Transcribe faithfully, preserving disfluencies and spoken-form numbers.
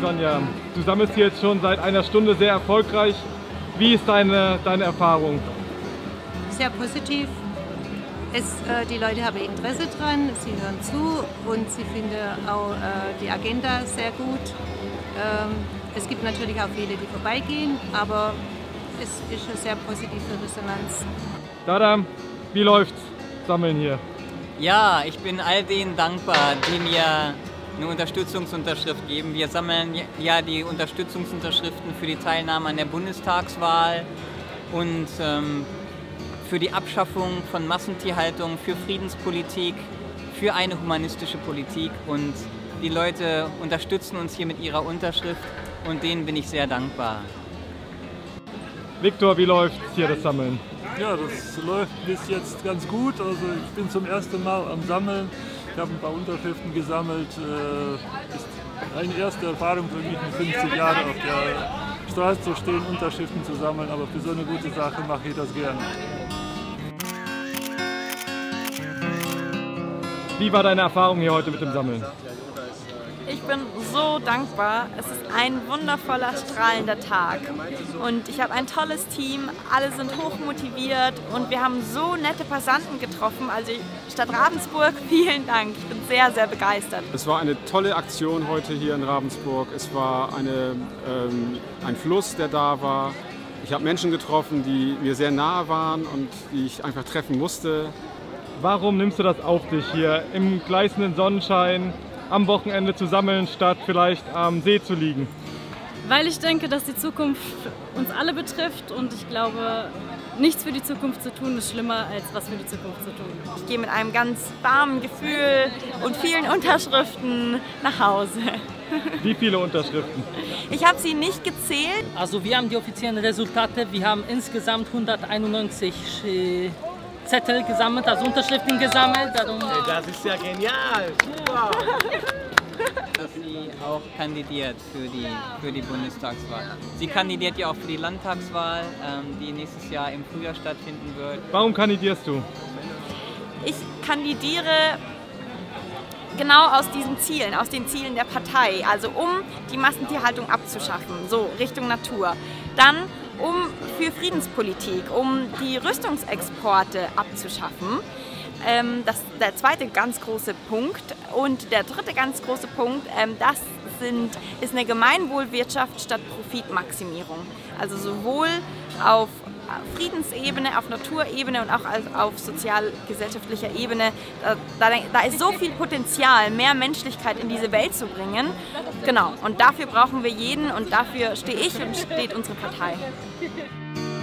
Sonja, du sammelst hier jetzt schon seit einer Stunde sehr erfolgreich. Wie ist deine, deine Erfahrung? Sehr positiv. Es, äh, die Leute haben Interesse dran, sie hören zu und sie finden auch äh, die Agenda sehr gut. Ähm, es gibt natürlich auch viele, die vorbeigehen, aber es ist eine sehr positive Resonanz. Dada, wie läuft's? Sammeln hier? Ja, ich bin all denen dankbar, die mir eine Unterstützungsunterschrift geben. Wir sammeln ja die Unterstützungsunterschriften für die Teilnahme an der Bundestagswahl und ähm, für die Abschaffung von Massentierhaltung, für Friedenspolitik, für eine humanistische Politik. Und die Leute unterstützen uns hier mit ihrer Unterschrift und denen bin ich sehr dankbar. Viktor, wie läuft hier das Sammeln? Ja, das läuft bis jetzt ganz gut. Also ich bin zum ersten Mal am Sammeln. Ich habe ein paar Unterschriften gesammelt. Das ist eine erste Erfahrung für mich, mit fünfzig Jahren auf der Straße zu stehen, Unterschriften zu sammeln. Aber für so eine gute Sache mache ich das gerne. Wie war deine Erfahrung hier heute mit dem Sammeln? Ich bin so dankbar. Es ist ein wundervoller, strahlender Tag. Und ich habe ein tolles Team, alle sind hochmotiviert und wir haben so nette Passanten getroffen. Also Stadt Ravensburg, vielen Dank. Ich bin sehr, sehr begeistert. Es war eine tolle Aktion heute hier in Ravensburg. Es war eine, ähm, ein Fluss, der da war. Ich habe Menschen getroffen, die mir sehr nahe waren und die ich einfach treffen musste. Warum nimmst du das auf dich, hier im gleißenden Sonnenschein am Wochenende zu sammeln, statt vielleicht am See zu liegen? Weil ich denke, dass die Zukunft uns alle betrifft und ich glaube, nichts für die Zukunft zu tun ist schlimmer, als was für die Zukunft zu tun. Ich gehe mit einem ganz warmen Gefühl und vielen Unterschriften nach Hause. Wie viele Unterschriften? Ich habe sie nicht gezählt. Also wir haben die offiziellen Resultate, wir haben insgesamt hunderteinundneunzig äh, Zettel gesammelt, also Unterschriften gesammelt. Darum das ist ja genial! Super! Dass sie auch kandidiert für die, für die Bundestagswahl. Sie kandidiert ja auch für die Landtagswahl, ähm, die nächstes Jahr im Frühjahr stattfinden wird. Warum kandidierst du? Ich kandidiere genau aus diesen Zielen, aus den Zielen der Partei, also um die Massentierhaltung abzuschaffen, so Richtung Natur. Dann um für Friedenspolitik, um die Rüstungsexporte abzuschaffen. Ähm, das ist der zweite ganz große Punkt. Und der dritte ganz große Punkt, ähm, das sind, ist eine Gemeinwohlwirtschaft statt Profitmaximierung. Also sowohl auf Friedensebene, auf Naturebene und auch auf sozial-gesellschaftlicher Ebene. Da, da, da ist so viel Potenzial, mehr Menschlichkeit in diese Welt zu bringen. Genau, und dafür brauchen wir jeden und dafür stehe ich und steht unsere Partei.